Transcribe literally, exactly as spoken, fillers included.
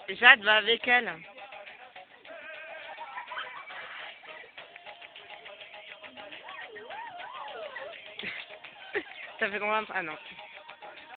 Jade va avec elle. Ça fait combien de... Ah non.